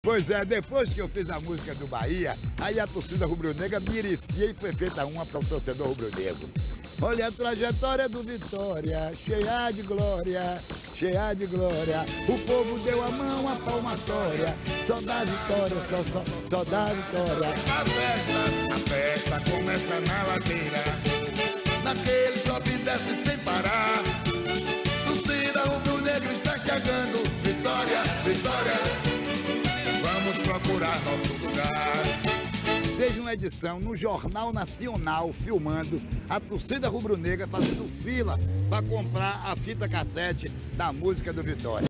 Pois é, depois que eu fiz a música do Bahia, aí a torcida rubro-negra merecia e foi feita uma para o torcedor rubro-negro. Olha a trajetória do Vitória, cheia de glória, cheia de glória. O povo deu a mão à palmatória, só dá vitória, só dá vitória. A festa começa na ladeira, naquele sobe e desce sem parar. Torcida rubro-negra está chegando, vitória, vitória. Vamos procurar nosso lugar. Teve uma edição no Jornal Nacional filmando a torcida rubro-negra fazendo fila para comprar a fita cassete da música do Vitória.